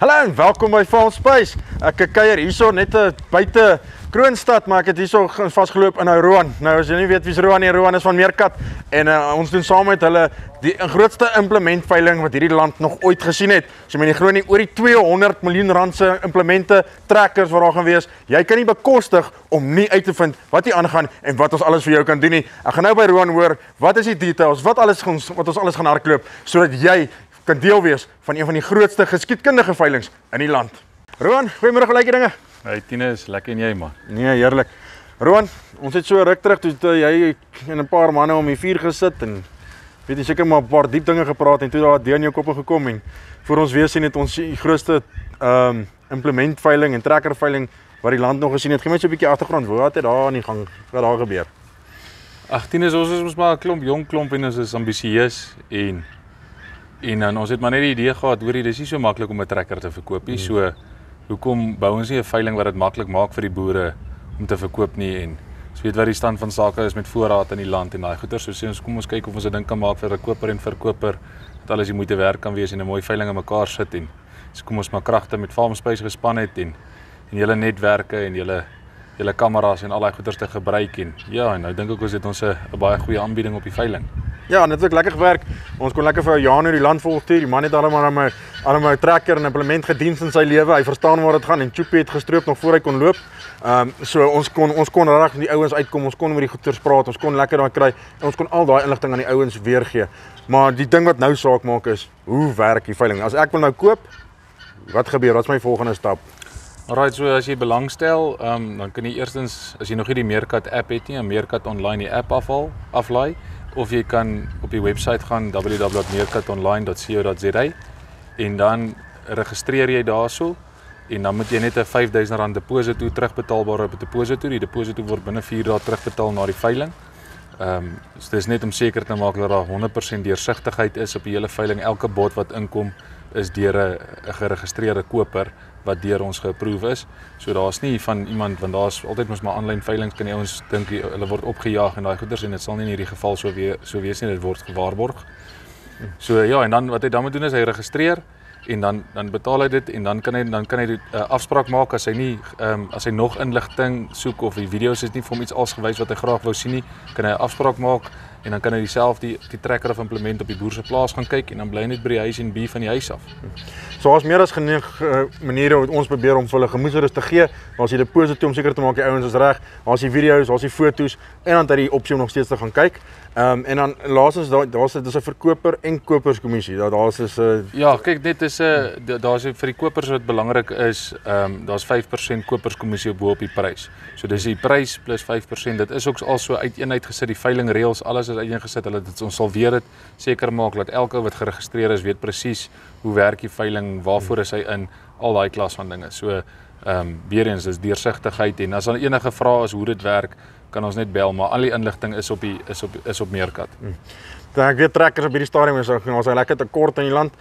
Hallo en welkom by Farm Space. Ek kuier hierso net buite Kroonstad, maar ek het hierso vasgeloop in Roan. Nou as jy nie weet wie's Roan nie, Roan is van Meerkat en ons doen saam met hulle die grootste implementveiling wat hierdie land nog ooit gesien het. So met die groot nie oor die 200 miljoen rand se implemente trekkers wat daar gaan wees. Jy kan nie bekostig om nie uit te vind wat hier aangaan en wat ons alles vir jou kan doen nie. Ek gaan nou by Roan hoor wat is die details, wat ons alles gaan hardloop sodat jy kan deel wees van een van die grootste geskiedkundige veilings in die land. Roan, goeiemôre, hoe lyk die dinge? Hey Tinus, lekker en jy man? Nee, heerlik. Roan, ons het so ruk terug toe jy en 'n paar manne om die vuur gesit en weet jy seker maar 'n paar diep dinge gepraat en toe daar 'n idee in jou kop gekom en vir ons weer sien het ons die grootste implementveiling en trekkerveiling wat die land nog gesien het. Gee my so 'n bietjie agtergrond, wat het daar aan die gang, wat daar gebeur? Ag Tinus, ons is maar 'n klomp jong klomp en ons is ambisieus en ons het maar net die idee gehad, hoorie, dis nie so maklik om 'n trekker te verkoop nie. So hoekom bou ons nie 'n veiling wat dit maklik maak vir die boere om te verkoop nie en ons weet wat die stand van sake is met voorraad in die land en daai goeder. So sê ons kom ons kyk of ons 'n ding kan maak vir 'n koper en verkoper dat alles die moeite werd kan wees en 'n mooi veiling in mekaar sit en so kom ons maar kragte met Farm Space gespan het en julle netwerke en julle kameras en al daai goeders te gebruik en ja, en nou dink ek ons het 'n baie goeie aanbieding op die veiling. Ja, dit het lekker gewerk. Ons kon lekker vir Jano die land volstuur. Die man het almal aan my trekker en implement gediens in sy lewe. Hy verstaan waar dit gaan en Choopie het gestroop nog voor hy kon loop. So ons kon regtig met die ouens uitkom. Ons kon met die goeters praat. Ons kon lekker daar kry en ons kon al daai inligting aan die ouens weergee. Maar die ding wat nou saak maak is, hoe werk die veiling? As ek wil nou koop, wat gebeur? Wat is my volgende stap? Alright, so as jy belangstel, dan kan jy eerstens, as jy nog nie die Meerkat app het nie, Meerkat online die app aflaai, of jy kan op die website gaan www.meerkatonline.co.za en dan registreer jy daarso en dan moet jy net 'n R5000 deposito terugbetaalbare deposito. Die deposito word binne 4 dae terugbetaal na die veiling. So dis net om seker te maak dat daar 100% deursigtigheid is op die hele veiling. Elke bod wat inkom is deur 'n geregistreerde koper wat deur ons geapprove is. So daar's nie van iemand, want daar's altyd mos maar aanlyn veilings kan die ouens dink hulle word opgejaag en daai goeders en dit sal nie in hierdie geval so wees nie, dit word gewaarborg. So ja, en dan wat hy dan moet doen is hy registreer en dan betaal hy dit en dan kan hy 'n afspraak maak as hy nog inligting soek of die video's is nie vir hom iets als gewys wat hy graag wou sien nie, kan hy 'n afspraak maak en dan kan hy die trekker of implement op die boer se plaas gaan kyk en dan bly hy net by die huis en van die huis af. So daar's meer as genoeg maniere wat ons probeer om vir hulle gemoedsrus te gee. Daar's die deposito om seker te maak die ouens is reg. Daar's die video's, daar's die foto's en dan dat die opsie om nog steeds te gaan kyk. En dan laastens daar's 'n verkoper en koperskommissie. Daar's ja, kyk dit is daar's vir die kopers wat belangrik is, daar's 5% koperskommissie bo op die prys. So dis die prys plus 5%. Dit is ook al so uitgesit die veiling reëls, alles is uiteengesit. Ons sal weer dit seker maak dat elke wat geregistreer is weet presies hoe werk die veiling, waarvoor is hy in, al daai klas van dinge. So weer eens is deursigtigheid en as daar enige vrae is hoe dit werk, kan ons net bel, maar al die inligting is op Meerkat. Dan ek weet trekkers op hierdie stadium is ons lekker tekort in die land.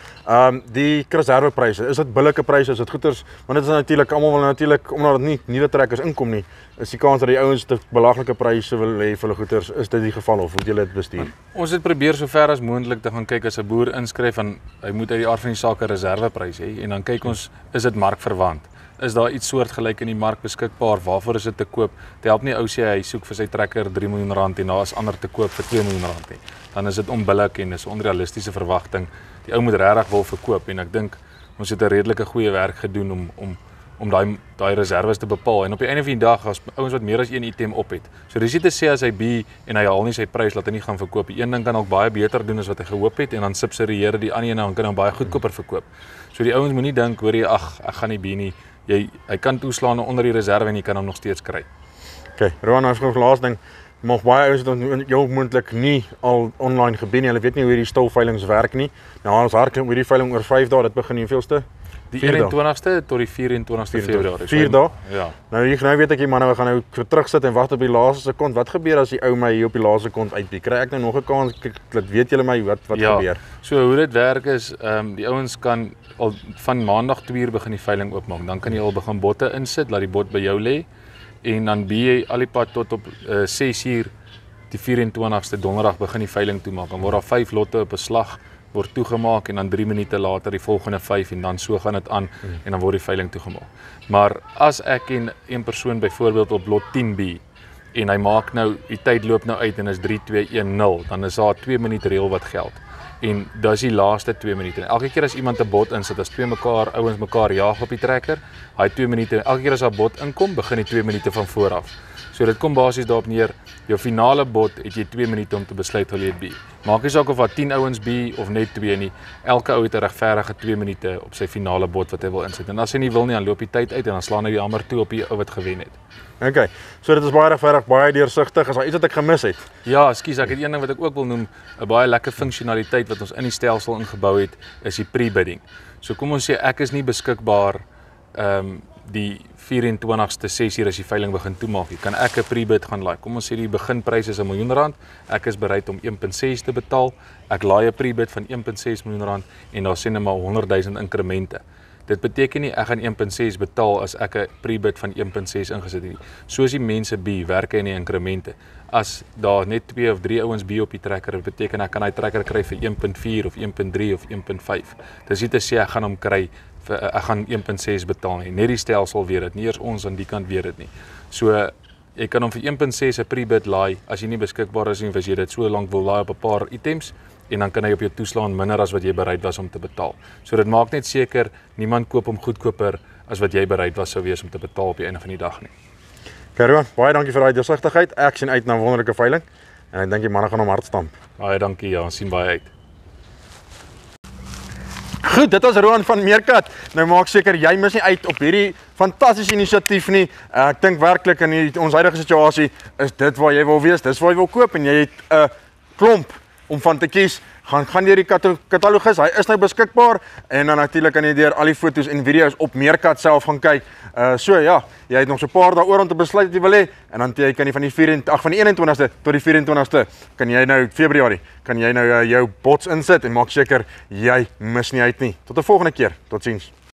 Die reservepryse, is dit billike pryse, is dit goeders, want dit is natuurlik almal wil natuurlik omdat dit nie nuwe trekkers inkom nie, is die kans dat die ouens te belaglike pryse wil hê vir hulle goeders, is dit die geval of hoe julle dit bestuur? Ons het probeer so ver as moontlik te gaan kyk as 'n boer inskryf en hy moet uit die aard van die saak 'n reserveprys hê en dan kyk ons, is dit markverwant? Is daar iets soortgelyk in die mark beskikbaar? Waarvoor is dit te koop? Dit help nie ou sê hy soek vir sy trekker R3 miljoen en daar is ander te koop vir R2 miljoen nie. Dan is dit onbillik en is 'n onrealistiese verwagting. Die ou moet regtig wil verkoop en ek dink ons het 'n redelike goeie werk gedoen om daai reserves te bepaal en op die einde van die dag as ouens wat meer as een item op het. So dis nie te sê as hy bi en hy haal nie sy prys laat hy nie gaan verkoop. Die een ding kan ook baie beter doen as wat hy gehoop het en dan subsidieer die ander een en dan kan hy baie goedkoper verkoop. So die ouens moenie dink hoor jy ek gaan nie bi nie. Hy kan toeslaan onder die reserve en jy kan hom nog steeds kry. Okay, Roan, as ons laaste ding, mag baie ouens dit jou moontlik nie al online gebeur nie. Hulle weet nie hoe hierdie stilveilings werk nie. Nou ons hardloop hierdie veiling oor 5 dae, dit begin die hoeveelste? Die 21ste tot die 24ste Februarie. 4 dae? Ja. Nou weet ek die manne gaan nou terugsit en wag op die laaste sekond. Wat gebeur as die ou my hier op die laaste sekond uitbreek? Kry ek nou nog 'n kans? Dit weet julle my wat gebeur. So hoe dit werk is, die ouens kan al van maandag 2 uur begin die veiling oopmaak. Dan kan jy al begin botte insit, laat die bot by jou lê en dan jy al die pad tot op 6 uur die 24ste donderdag begin die veiling toemaak. Dan word daar 5 lotte op 'n slag word toegemaak en dan 3 minute later die volgende 5 en dan so gaan dit aan en dan word die veiling toegemaak. Maar as ek en een persoon byvoorbeeld op lot 10B en hy maak nou, die tyd loop nou uit en is 3-2-1-0, dan is daar 2 minute reël wat geld. En dis die laaste 2 minute. Elke keer as iemand 'n bot insit, as ouens mekaar jaag op die trekker, hy 2 minute, elke keer as 'n bot inkom, begin die 2 minute van voor af. So dit kom basies daarop neer, jou finale bot het jy 2 minute om te besluit wil jy B. Maak nie saak of wat 10 ouens B of net 2 nie. Elke ou het 'n regverdige 2 minute op sy finale bot wat hy wil insit. En as hy nie wil nie, dan loop die tyd uit en dan slaan hy die hamer toe op die ou wat gewen het. Okay, so dit is baie regverdig, baie deursigtig. Is daar iets wat ek gemis het? Ja, ekskuus, ek het een ding wat ek ook wil noem, 'n baie lekker funksionaliteit wat ons in die stelsel ingebou het, is die pre-bidding. So kom ons sê ek is nie beskikbaar die 24ste 6uur as die veiling begin toemaak. Kan ek 'n pre-bid gaan laai? Kom ons sê die beginprys is R1 miljoen. Ek is bereid om 1.6 te betaal. Ek laai 'n pre-bid van 1.6 miljoen en daar sê net maar 100 000 inkremente. Dit beteken nie ek gaan 1.6 betaal as ek 'n pre-bid van 1.6 ingesit het nie. Soos die mense B werk in die inkremente. As daar net 2 of 3 ouens B op die trekker, dit beteken ek kan hy trekker kry vir 1.4 of 1.3 of 1.5. Dis nie te sê ek gaan hom kry ek gaan 1.6 betaal nie. Net die stelsel weet dit, nie eers ons aan die kant weet dit nie. So jy kan hom vir 1.6 'n pre-bid laai as jy nie beskikbaar is nie, of as jy dit so lank wil laai op 'n paar items en dan kan hy op jou toeslaan minder as wat jy bereid was om te betaal. So dit maak net seker niemand koop hom goedkoper as wat jy bereid was sou wees om te betaal op die einde van die dag nie. Rowan, baie dankie vir daai deursigtigheid. Ek sien uit na 'n wonderlike veiling en ek dink die manne gaan hom hard stamp. Baie dankie, ja, ons sien baie uit. Goed, dit was Rowan van Meerkat. Nou maak seker jy mis nie uit op hierdie fantastiese inisiatief nie. Ek dink werklik in ons huidige situasie is dit waar jy wil wees, dis waar jy wil koop en jy het 'n klomp om van te kies. Gaan deur die katalogus, hy is nou beskikbaar en dan natuurlik kan jy deur al die foto's en video's op Meerkat self gaan kyk. So ja, jy het nog so 'n paar dae oor om te besluit wat jy wil hê en dan kan jy van die 21ste tot die 24ste kan jy nou Februarie kan jy nou jou bots insit en maak seker jy mis nie uit nie. Tot 'n volgende keer. Totsiens.